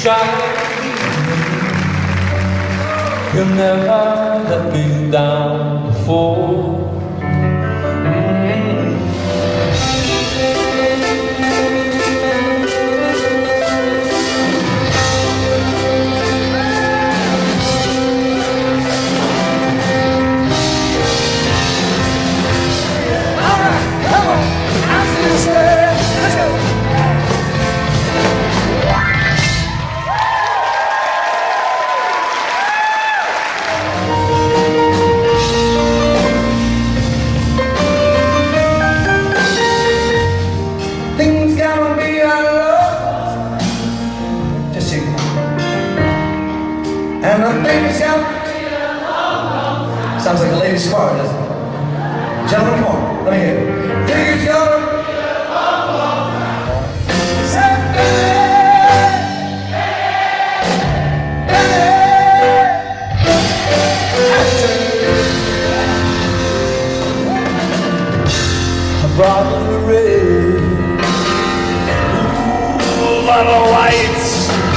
sky. You'll never let me down before. And the baby's got sounds like a lady's car, doesn't it? Gentlemen, come on, let me hear it. Baby's got I brought you the red, ooh, bottle whites.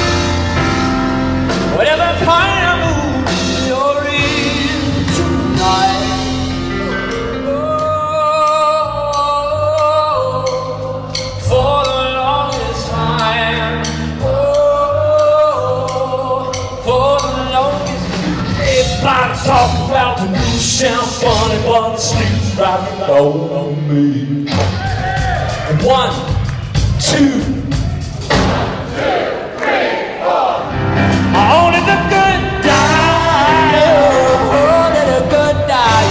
Whatever kind of mood you're in tonight, oh, for the longest time, oh, for the longest time. Everybody talk about the new sound funny, but the sleep's right low on me. And 1, 2. Only the good die, only the good die.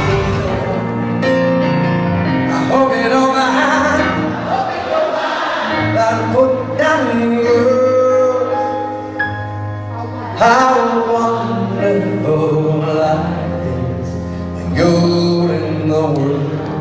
I hope you don't mind that I put down in words how wonderful life is and good in the world.